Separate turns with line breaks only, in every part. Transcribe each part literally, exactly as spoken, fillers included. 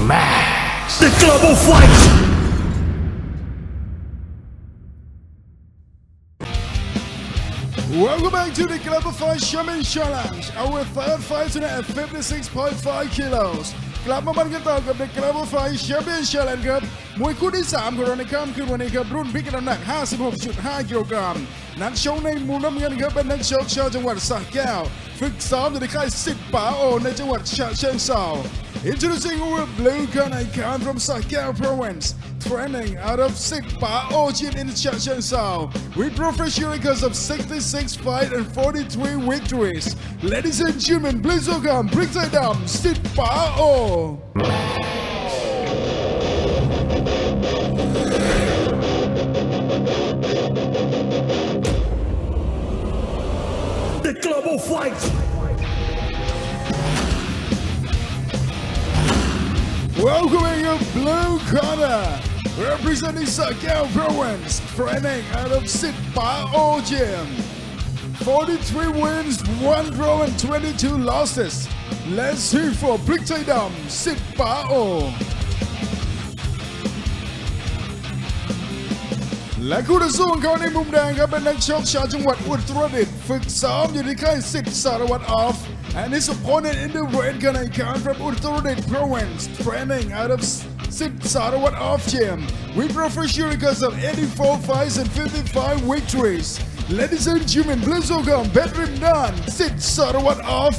Max. The Global Fight.
Welcome back to the Global Fight Champion Challenge. Our third fight tonight at fifty-six point five kilos. กลับมาบันกันต่อกับ The Global Fight Champion Challenge ครับมวยคู่ที่สามของเราในค่ำคืนวันนี้ครับรุ่นพิกัดน้ำหนัก ห้าสิบหกจุดห้า กิโลกรัมนักชกในมุมน้ำเงินครับเป็นนักชกชาวจังหวัดสระแก้วฝึกซ้อมอยู่ในค่ายสิทธิ์ป๋าโอในจังหวัดฉะเชิงเทรา Introducing our blue corner icon from Sakao Province, training out of Sitpa Ojin in Chachangsao, with professional records of sixty-six fights and forty-three victories. Ladies and gentlemen, please welcome Brigadier Sitpa O.
The Global Fight.
Welcoming a blue corner, representing Sakao Province, training out of Sitpa O Gym. forty-three wins, one draw and twenty-two losses. Let's hear for Brigadier Sitpa O. และคู่ต่อสู้ของเขาในมุมแดงครับเป็นนักชกชาวจังหวัดอุตรดิตถ์ฝึกซ้อมอยู่ในค่ายสิทธิ์สารวัตรออฟ and his opponent in the red corner comes from Uttaradit Province, training out of Siddh Sarawat Off Gym with professional records of eighty-four fights and fifty-five victories. Ladies and gentlemen, please welcome Bedrim Nan, Siddh Sarawat Off.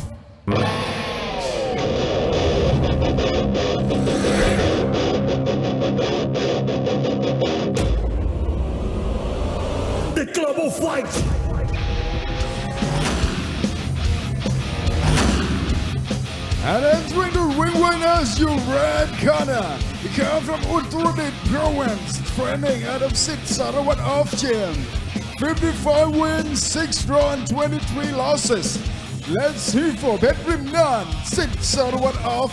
The Global Fight.
And entering the ring winners, your red corner. He comes from Uttaradit Province, training out of Siddh Sarawat Off Gym. fifty-five wins, six draw and twenty-three losses. Let's hear for Bedrim Nan, Siddh Sarawat Off.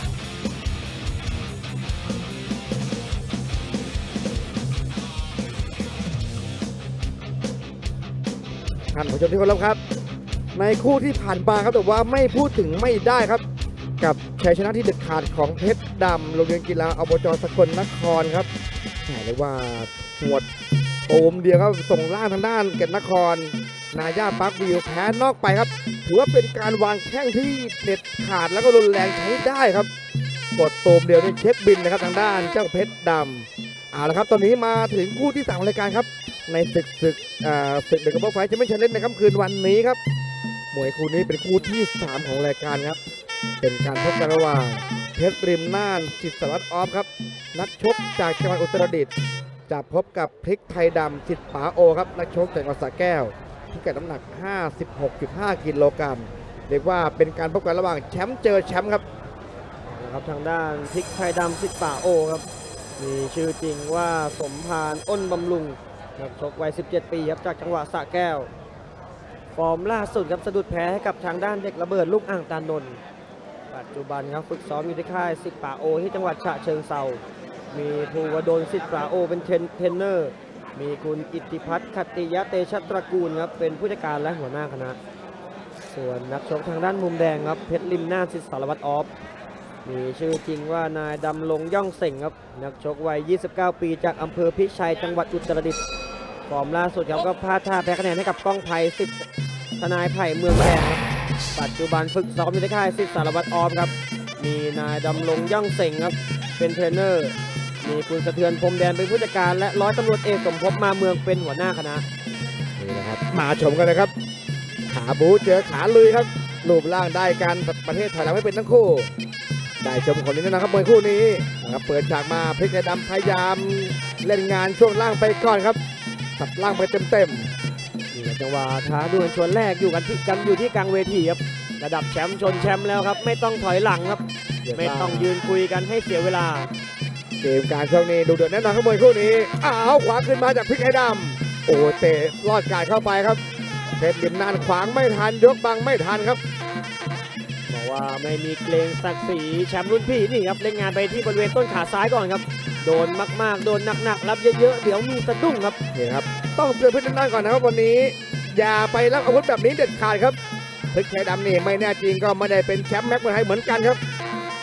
ท่านผู้ชมที่เคารพครับในคู่ที่ผ่านมาครับแต่ว่าไม่พูดถึงไม่ได้ครับกับชัยชนะที่เด็ดขาดของเพชรดำโรงเรียนกีฬาอบจ.สกลนครครับเรียกว่าหวดโอมเดียวครับส่งล่างทางด้านเกตนครนาญาปักวิวแพ้นอกไปครับถือว่าเป็นการวางแข้งที่เด็ดขาดแล้วก็รุนแรงใช้ได้ครับกดโตมเดียวในเช็คบินนะครับทางด้านเจ้าเพชรดำเอาละครับตอนนี้มาถึงคู่ที่สามของรายการครับในศึกศึกอ่าศึกเดอะคัพเปิ้ลไฟท์จะไม่เชลเลนจ์ในค่ำคืนวันนี้ครับมวยคู่นี้เป็นคู่ที่สามของรายการครับเป็นการพบกันระหว่างเพชรริมน่านสิทธิ์สารวัตรออฟครับนักชกจากจังหวัดอุตรดิตถ์จะพบกับพริกไทยดำสิทธิ์ป๋าโอครับนักชกจากจังหวัดสระแก้วพิกัดน้ำหนัก ห้าสิบหกจุดห้า กิโลกรัมเรียกว่าเป็นการพบกันระหว่างแชมป์เจอแชมป์ครับ
นะครับทางด้านพริกไทยดำสิทธิ์ป๋าโอครับมีชื่อจริงว่าสมพานอ้นบำรุงนักชกวัยสิบเจ็ดปีครับจากจังหวัดสระแก้วฟอร์มล่าสุดครับสะดุดแพ้ให้กับทางด้านเด็กระเบิดลูกอ่างตาลนนท์ปัจจุบันครับฝึกซ้อมอยู่ที่ค่ายสิทธิ์ป๋าโอที่จังหวัดฉะเชิงเทรามีภูวดลสิทธิ์ป๋าโอเป็นเทรนเทรนเนอร์มีคุณอิทธิพัฒน์ขัตติยะเตชะตระกูลครับเป็นผู้จัดการและหัวหน้าคณะส่วนนักชกทางด้านมุมแดงครับเพชรริมน่านสิทธิ์สารวัตรออฟมีชื่อจริงว่านายดำรงย่องเส่งครับนักชกวัยยี่สิบเก้าปีจากอำเภอพิชัยจังหวัดอุตรดิตถ์ฟอร์มล่าสุดเขาก็พลาดท่าแพ้คะแนนให้กับก้องไผ่สิทธิ์ทนายไผ่เมืองแดงปัจจุบันฝึกซ้อมอยู่ในค่ายสิทธิ์สารวัตรออฟครับมีนายดำรงย่องเส่งครับเป็นเทรนเนอร์มีคุณสะเทือนพรมแดนเป็นผู้จัดการและร้อยตำรวจเอกสมภพมาเมืองเป็นหัวหน้าคณะ
นี่นะครับมาชมกันเลยครับขาบูเจอขาลุยครับรูปร่างได้การประเทศถอยหลังไม่เป็นทั้งคู่ได้ชมคนนี้นะครับมวยคู่นี้นะครับเปิดฉากมาพริกไทยดำพยายามเล่นงานช่วงล่างไปก่อนครับตัดล่างไปเต็มๆ
นี่จังหวะท้าดวลชวนแรกอยู่กันที่กันอยู่ที่กลางเวทีครับระดับแชมป์ชนแชมป์แล้วครับไม่ต้องถอยหลังครับไม่ต้องยืนคุยกันให้เสียเวลา
เกมการช่วงนี้ดูเดือดแน่นอนครับมวยคู่นี้อ้าวขวาขึ้นมาจากพริกไทยดำโอ้เตะลอดกายเข้าไปครับเพชรริมน่านขวางไม่ทันยกบังไม่ทันครับ
บอกว่าไม่มีเกรงศักดิ์ศรีแชมป์รุ่นพี่นี่ครับเล่นงานไปที่บริเวณต้นขาซ้ายก่อนครับโดนมากๆโดนหนักๆรับเยอะๆเดี๋ยวมีสะดุ้งครับ
นี่ครับต้องเตือนเพชรริมน่านก่อนนะครับวันนี้อย่าไปรับอาวุธแบบนี้เด็ดขาดครับพริกไทยดำนี่ไม่แน่จริงก็ไม่ได้เป็นแชมป์แม็กซ์มวยไทยเหมือนกันครับ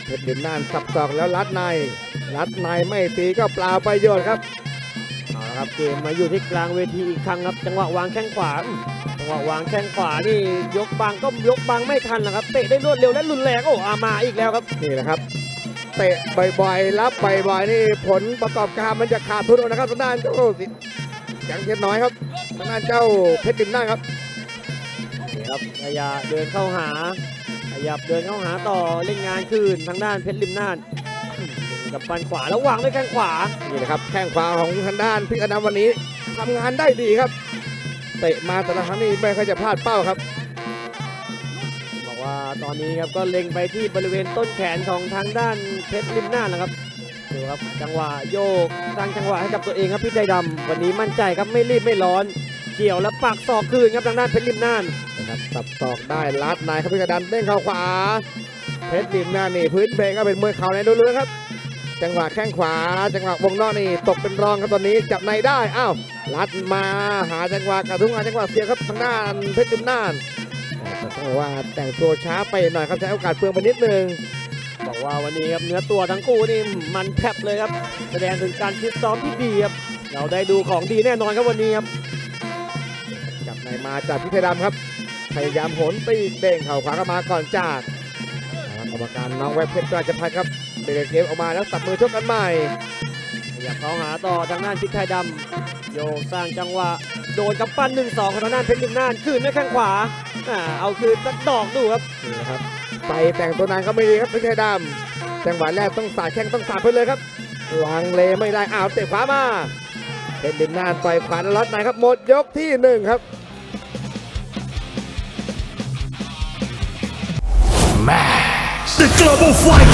เพชรดิมน่านสับศอกแล้วลัดในลัดในไม่ตีก็เปล่าประโยชน์ครับ
เอาละครับเกมมาอยู่ที่กลางเวทีอีกครั้งครับจังหวะวางแข้งขวาจังหวะวางแข้งขวานี่ยกบังก็ยกบังไม่ทันนะครับเตะได้รวดเร็วและรุนแรงโอ้อามาอีกแล้วครับ
นี่แหละครับเตะบ่อยๆรับบ่อยๆนี่ผลประกอบการมันจะขาดทุนนะครับทางด้านเจ้าสิยังเทียนน้อยครับทางด้านเจ้าเพชรดิมน่านครับ
นี่ครับขยะเดินเข้าหาขยับเดินเข้าหาต่อเล่นงานคืนทางด้านเพชรริมน่านกับปันขวาแล้ววางด้วยแข้งขวา
นี่นะครับแข้งขวาของทางด้านพิกดำวันนี้ทำงานได้ดีครับเตะมาแต่ละครั้งนี่ไม่ค่อยจะพลาดเป้าครับ
บอกว่าตอนนี้ครับก็เล็งไปที่บริเวณต้นแขนของทางด้านเพชรริมน่านนะครับดูครับจังหวะโยกสร้างจังหวะให้กับตัวเองครับพี่ใจดำวันนี้มั่นใจครับไม่รีบไม่ร้อนเกี่ยวแล้วปักศอกคืนครับทางด้านเพชรริมน่าน
นะครับสับศอกได้ลัดในครับพิกดำเด้งเข้าขวาเพชรดิมน่านนี่พื้นเพก็เป็นมวยเข่าในล้วนๆครับจังหวะแข้งขวาจังหวะวงนอกนี่ตกเป็นรองครับตอนนี้จับในได้อ้าวลัดมาหาจังหวะกระทุ้งหาจังหวะเสียครับทางด้านเพชรดิมน่านแต่ต้องบอกว่าแต่งตัวช้าไปหน่อยครับใช้โอกาสเปลืองไปนิดนึง
บอกว่าวันนี้ครับเนื้อตัวทั้งคู่นี่มันแทบเลยครับแสดงถึงการฟิตซ้อมที่ดีครับเราได้ดูของดีแน่นอนครับวันนี้ครับ
จับในมาจากพิเทดำครับพยายามโหนตีเด้งเข่าขวาเข้ามาก่อนจากกรรมการน้องแวบเพชรราชพัฒน์ครับเบรกเกมออกมาแล้วสับมือชกกันใหม่
ขยับเข้าหาต่อทางด้านพริกไทยดำโยกสร้างจังหวะโดนกับปั้นหนึ่งสองของทางด้านเพชรริมน่านคืนด้วยแข้งขวาอ่าเอาคืนสักดอกดูครับ
นี่นะครับไปแต่งตัวนานก็ไม่ดีครับพิเทดำจังหวะแรกต้องสาดแข้งต้องสาดไปเลยครับลังเลไม่ได้อ้าวเตะขวามาเป็นดินนานต่อยขวาแล้วล็อตในครับหมดยกที่หนึ่งครับ
The Global Fight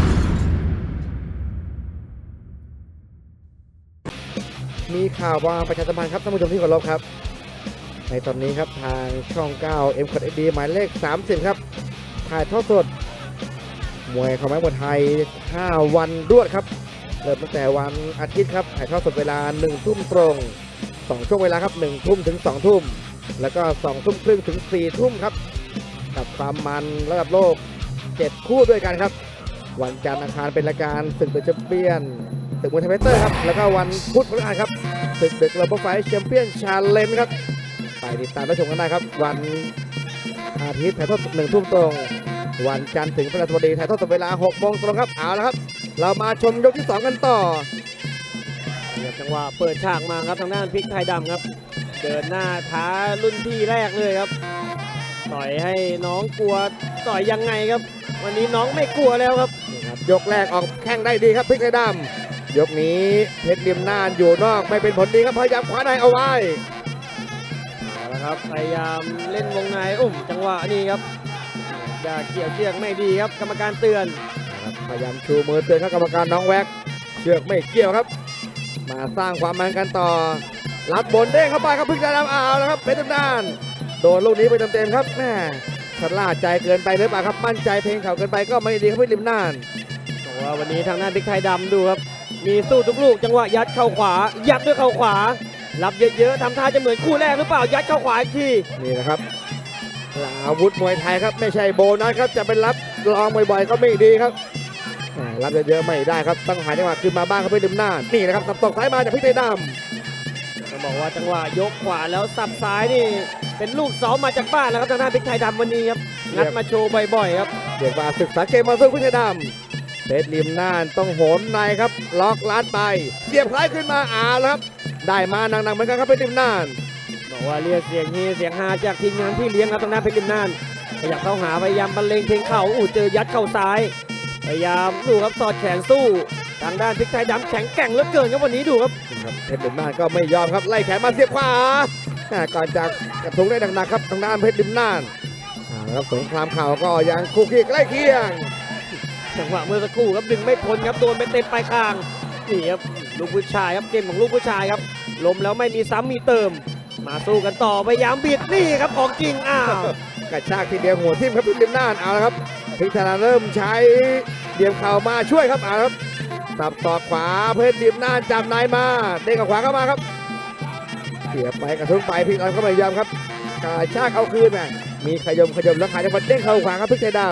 มีข่าวว่าประชาสัมพันธ์ครับท่านผู้ชมที่เคารพครับในตอนนี้ครับทางช่องเก้า เอ็ม คอ เอช ดี หมายเลขสามสิบครับถ่ายทอดสดมวยของแม็กมวยไทยห้าวันรวดครับเริ่มตั้งแต่วันอาทิตย์ครับถ่ายทอดสดเวลาหนึ่งทุ่มตรงสองช่วงเวลาครับหนึ่งทุ่มถึงสองทุ่มแล้วก็สองทุ่มครึ่งถึงสี่ทุ่มครับกับความมันระดับโลกเจ็ดคู่ด้วยกันครับวันจันทร์อังคารเป็นรายการศึกเดอะแชมเปี้ยนศึกมวยไทยไฟเตอร์ครับแล้วก็วันพุธพฤหัสครับศึกเดอะ Global Fight Champion Challenge ครับไปติดตามรับชมกันได้ครับวันอาทิตย์ถ่ายทอดหนึ่งทุ่มตรงวันจันทร์ถึงพฤหัสบดีถ่ายทอดสดเวลาหกโมงตรงครับเอาละครับเรามาชมยกที่สองกันต่อ
จังหวะเปิดฉากมาครับทางด้านพริกไทยดำครับเดินหน้าท้ารุ่นพี่แรกเลยครับต่อยให้น้องกลัวต่อยยังไงครับวันนี้น้องไม่กลัวแล้วครับ
นี่ครับยกแรกออกแข้งได้ดีครับพริกไทยดำยกนี้เพชรริมน่านอยู่นอกไม่เป็นผลดีครับพยายามคว้าในเอาไว้
เอาละครับพยายามเล่นวงในอุ้มจังหวะนี้ครับอย่าเกี่ยวเชือกไม่ดีครับกรรมการเตือน
ครับพยายามชูมือเตือนครับกรรมการน้องแวกเชือกไม่เกี่ยวครับมาสร้างความมันกันต่อรัดบนเด้งเข้าไปครับพริกไทยดำเอาแล้วครับเพชรริมน่านโดนลูกนี้ไปเต็มๆครับแม่ชะล่าใจเกินไปหรือเปล่าครับมั่นใจเพลงเข่าเกินไปก็ไม่ดีครับเพชรริมน่าน
บอกว่าวันนี้ทางด้านพริกไทยดำดูครับมีสู้ทุกลูกจังหวะยัดเข่าขวายัดด้วยเข่าขวารับเยอะๆทำท่าจะเหมือนคู่แรกหรือเปล่ายัดเข่าขวาอีกที
นี่นะครับอาวุธมวยไทยครับไม่ใช่โบนัสครับจะเป็นรับรองบ่อยๆก็ไม่ดีครับรับเยอะๆไม่ได้ครับต้องหาจังหวะขึ้นมาบ้างครับเพชรริมน่านนี่นะครับสับตกซ้ายมาจากพริกไทยดำ
ต้องบอกว่าจังหวะยกขวาแล้วสับซ้ายนี่เป็นลูกซ้อมมาจากบ้านแล้วครับทางด้านพริกไทยดำวันนี้ครับงัดมาโชว์บ่อยๆครับ
เรียกว่าศึกษาเกมมาสู้พริกไทยดำเพชรริมน่านต้องโหนในครับล็อกลัดไปเสียบซ้ายขึ้นมาอาแล้วครับได้มาหนักๆเหมือนกันครับเพชรริมน่าน
บอกว่าเรียกเสียงเฮเสียงฮาจากทีมงานพี่เลี้ยงครับทางด้านเพชรริมน่านขยับเข้าหาพยายามบรรเลงเพลงเข่าอู้เจอยัดเข่าซ้ายพยายามดูครับสอดแขนสู้ทางด้านพริกไทยดำแข็งแกร่งเหลือเกินครับวันนี้ดูครับ
เพชรริมน่านก็ไม่ยอมครับไล่แขนมาเสียบขวาก่อนจากกระทุ้งได้หนักๆครับทางด้านเพชรริมน่านครับสงครามเข่าก็ยังคู่ขี้ใกล้เคียง
จังหวะเมื่อสักครู่ครับดึงไม่พ้นครับโดนไปเต็มปลายคางนี่ครับลูกผู้ชายครับเกมของลูกผู้ชายครับล้มแล้วไม่มีซ้ำมีเติมมาสู้กันต่อพยายามบิดนี่ครับของจริงอ้าว
กระชากทีเดียวหัวทิ่มครับเพชรริมน่านเอาละครับเพชรธนาเริ่มใช้เดี่ยมเข่ามาช่วยครับเอาละครับสับศอกขวาเพชรริมน่านจับนายมาเด้งกับขวาเข้ามาครับเสียบไปกระทุ้งไปพลิกเราก็ไม่ยอมครับกระชากเอาคืนนะมีขยมขยมแล้วขายจังหวะเด้งเข่าขวาครับเพชรไทยด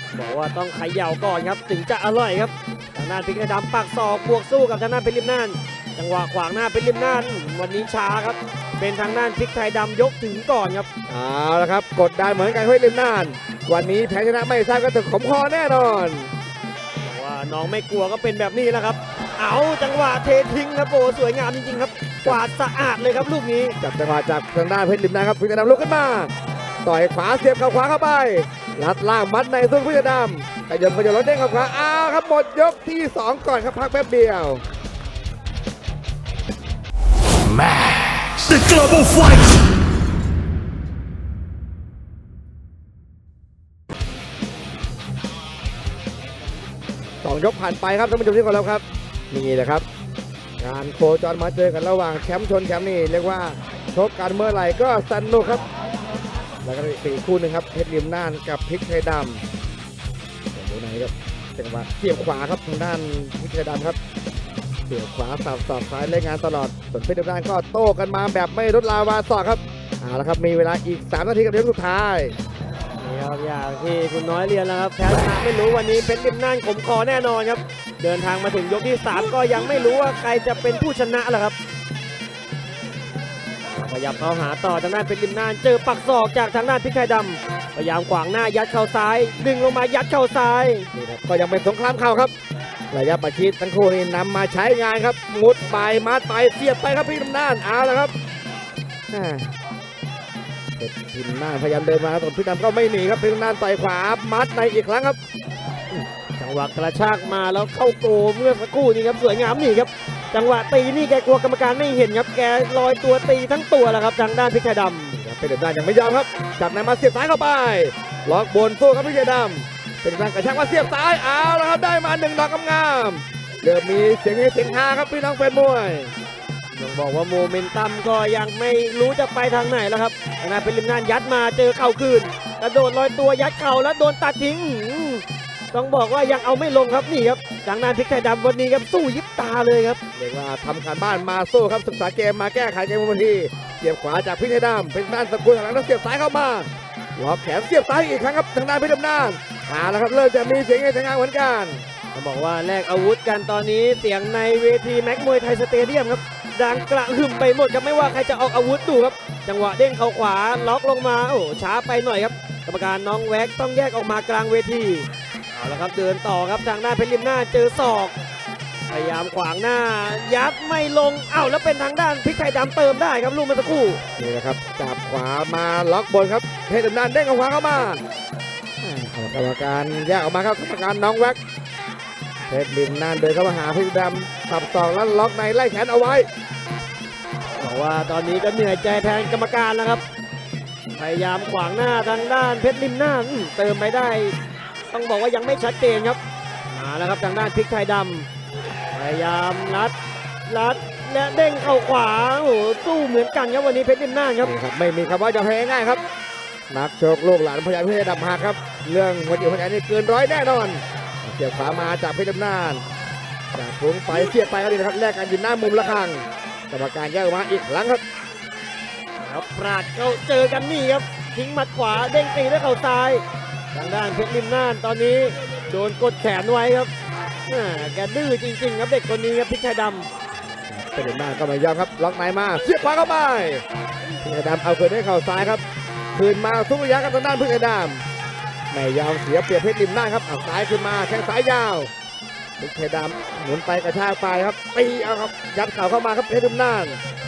บอกว่าต้องเขย่าก่อนครับถึงจะอร่อยครับทางด้านเพชรไทยดำปักศอกบวกสู้กับทางด้านเพชรริมน่านจังหวะขวางหน้าเพชรริมน่านวันนี้ช้าครับเป็นทางด้านพริกไทยดำยกถึงก่อนครับ
เอาละครับกดดันเหมือนกันเพชรริมน่านวันนี้แพ้ชนะไม่ทราบก็ถึงขมคอแน่นอน
บอกว่าน้องไม่กลัวก็เป็นแบบนี้แหละครับเอาจังหวะเททิ้งครับโอ้สวยงามจริงๆครับกวาดสะอาดเลยครับลูกนี้
จับจังหวะจากทางด้านเพชรริมน่านครับเพชรดำลุกขึ้นมาต่อยขวาเสียบเข้าขวาเข้าไปลัดล่างมัดในสู้เพชรดำแต่ยมขยันรถเด้งเข้าขวาอ้าวครับหมดยกที่สองก่อนครับพักแป๊บเดียว
Max The Global Fight
สองยกผ่านไปครับท่านผู้ชมที่เคารพครับนี่แหละครับการโคจรมาเจอกันระหว่างแชมป์ชนแชมป์นี่เรียกว่าชกกันเมื่อไหร่ก็สนุกครับแล้วก็อีกคู่หนึ่งครับเพชรริมน่านกับพริกไทยดำดูไหนครับจังหวะเสียบขวาครับทางด้านพริกไทยดำครับเสียบขวาสับสอบซ้ายเล่นงานตลอดส่วนเพชรริมน่านก็โต้กันมาแบบไม่ลดลาวาสอกครับเอาละครับมีเวลาอีกสามนาทีกับยกสุดท้าย
นี่ครับอย่างที่คุณน้อยเรียนแล้วครับแพ้ชนะไม่รู้วันนี้เพชรริมน่านขมคอแน่นอนครับเดินทางมาถึงยกที่สามก็ยังไม่รู้ว่าใครจะเป็นผู้ชนะแหละครับพยายามเข้าหาต่อทางด้านเพชรริมน่านเจอปักศอกจากทางด้านพริกไทยดำพยายามขวางหน้ายัดเข่าซ้ายดึงลงมายัดเข่าซ้าย
นี่ครับก็ยังเป็นสงครามเข่าครับระยะประชิดทั้งคู่นี่นำมาใช้งานครับมุดไปมัดไปเสียบไปครับพริกริมน่านเอาละครับเพชรริมน่านพยายามเดินมาส่วนพริกดำก็ไม่หนีครับพริกริมน่านต่อยขวามัดในอีกครั้งครับ
จังหวะกระชากมาแล้วเข้าโกเมื่อสักครู่นี้ครับสวยงามนี่ครับจังหวะตีนี่แกกลัวกรรมการไม่เห็นครับแกลอยตัวตีทั้งตัวแล้วครับทางด้านพริกไทยด
ำเป็นด้านยังไม่ยอมครับจับในมาเสียบซ้ายเข้าไปล็อกบนสู้ครับพริกไทยดำเป็นการกระชากมาเสียบซ้ายเอาแล้วครับได้มาหนึ่งดอกงามเริ่มมีเสียงเสียงฮาครับพี่น้องแฟนมวย
ต้องบอกว่าโมเมนตัมก็ยังไม่รู้จะไปทางไหนแล้วครับทางด้านเป็นริมน่านยัดมาเจอเข่าคืนกระโดดลอยตัวยัดเข่าแล้วโดนตัดทิ้งต้องบอกว่ายังเอาไม่ลงครับนี่ครับทางด้านพริกไทยดำวันนี้ครับสู้ยิบตาเลยครับ
เรียกว่าทำการบ้านมาสู้ครับศึกษาเกมมาแก้ไขเกมบนทีเสียบขวาจากพริกไทยดำเป็นด้านสกุลหลังแล้วเสียบซ้ายเข้ามาล็อกแขนเสียบซ้ายอีกครั้งครับทางด้านเพชรดำน่านหาแล้วครับเริ่มจะมีเสียงเสียงงานเหมือนกัน
ต้องบอกว่าแลกอาวุธกันตอนนี้เสียงในเวทีแม็กมวยไทยสเตเดียมครับดังกระหึ่มไปหมดครับไม่ว่าใครจะออกอาวุธดูครับจังหวะเด้งเข่าขวาล็อกลงมาโอ้ช้าไปหน่อยครับกรรมการน้องแว็กต้องแยกออกมากลางเวทีเอาละครับเดินต่อครับทางด้านเพชรริมน่านเจอศอกพยายามขวางหน้ายัดไม่ลงเอ้าแล้วเป็นทางด้านพริกไทยดำเติมได้ครับลูกเมื่อสักครู่
นี่นะครับจับขวามาล็อกบนครับเพชรริมน่านเด้งขวาเข้ามากรรมการแยกออกมาครับกรรมการน้องแว็กเพชรริมน่านเดินเข้ามาหาเพชรดำสับศอกแล้วล็อกในไล่แขนเอาไว้
บอกว่าตอนนี้ก็เหนื่อยใจแทนกรรมการแล้วครับพยายามขวางหน้าทางด้านเพชรริมน่านเติมไปได้ต้องบอกว่ายังไม่ชัดเจนครับมาแล้วครับทางด้านพริกไทยดำพยายามรัดรัดและเด้งเข้าขวาโอ้สู้เหมือนกันครับวันนี้เพชรริมน่านครับ
ไม่มีคำว่าจะแพ้ง่ายครับนักโชคลูกหลานพยายามเพชรดำหักครับเรื่องหัวจิตหัวใจนี่เกินร้อยแน่นอนเสียบขวามาจากเพชรริมน่านจากทุ่งไปเสียบไปก็ดีนะครับแลกกันยืนหน้ามุมละครั้งกรรมการแยกออกมาอีกครั้งครับ
ครับปราดเขาเจอกันนี่ครับทิ้งหมัดขวาเด้งตีด้วยเข่าซ้ายทางด้านเพชรริมน่านตอนนี้โดนกดแขนไว้ครับแกดื้อจริงๆครับเด็กคนนี้ครับพริกไทยด
ำเพชรริมน่านก็ไม่ยอมครับล็อกในมาเสียบขวาเข้าไปพริกไทยดำเอาคืนด้วยเข่าซ้ายครับคืนมาทุกระยะกับทางด้านพริกไทยดำไม่ยอมเสียเปรียบเพชรริมน่านครับเอาซ้ายขึ้นมาแข้งซ้ายยาวพริกไทยดำหมุนไปกระชากไปครับตีเอาครับยัดเข่าเข้ามาครับเพชรริมน่าน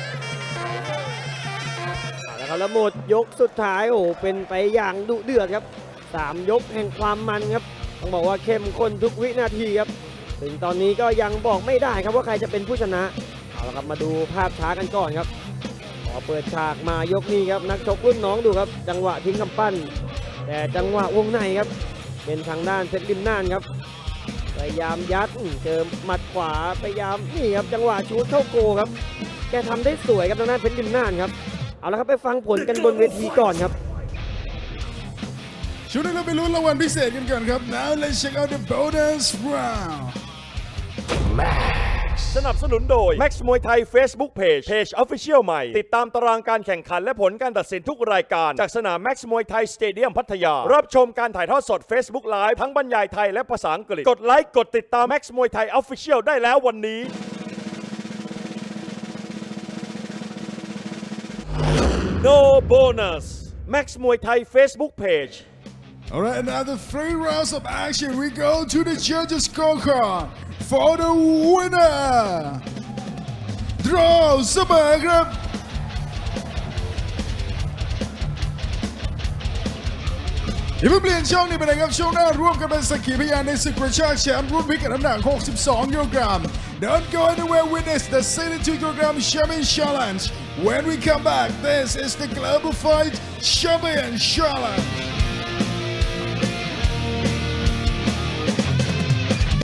แล้วหมดยกสุดท้ายโอ้เป็นไปอย่างดุเดือดครับสามยกแห่งความมันครับต้องบอกว่าเข้มข้นทุกวินาทีครับถึงตอนนี้ก็ยังบอกไม่ได้ครับว่าใครจะเป็นผู้ชนะเอาละครับมาดูภาพช้ากันก่อนครับขอเปิดฉากมายกนี้ครับนักชกรุ่นน้องดูครับจังหวะทิ้งกำปั้นแต่จังหวะวงในครับเป็นทางด้านเพชรริมน่านครับพยายามยัดเจอหมัดขวาพยายามนี่ครับจังหวะชูดเข้าโกครับแกทำได้สวยครับทางด้านเพชรริมน่านครับเอาละครับไปฟังผลกันบนเวทีก่อนครับ
ช่วงนี้เราไปลุ้นรางวัลพิเศษกันก่อนครับ Now let's check out the bonus round
Max
สนับสนุนโดย Max มวยไทย Facebook Page Page Official ใหม่ติดตามตารางการแข่งขันและผลการตัดสินทุกรายการจากสนาม Max มวยไทยสเตเดียมพัทยารับชมการถ่ายทอดสด Facebook Live ทั้งบรรยายไทยและภาษาอังกฤษกดไลค์กดติดตาม Max มวยไทย Official ได้แล้ววันนี้ No bonus Max มวยไทย Facebook Page
All right, another three rounds of action. We go to the judges' scorecard for the winner. Draw เสมอครับอย่าเพิ่งเปลี่ยนช่องนี้ไปไหนครับช่วงหน้าร่วมกันเป็นสักขีพยานในศึกกระชากแชมป์รุ่นพิกัดน้ำหนักหกสิบสองกิโลกรัม Don't go anywhere, witness the seventy-two kilogram champion challenge. When we come back, this is the Global Fight Champion Challenge.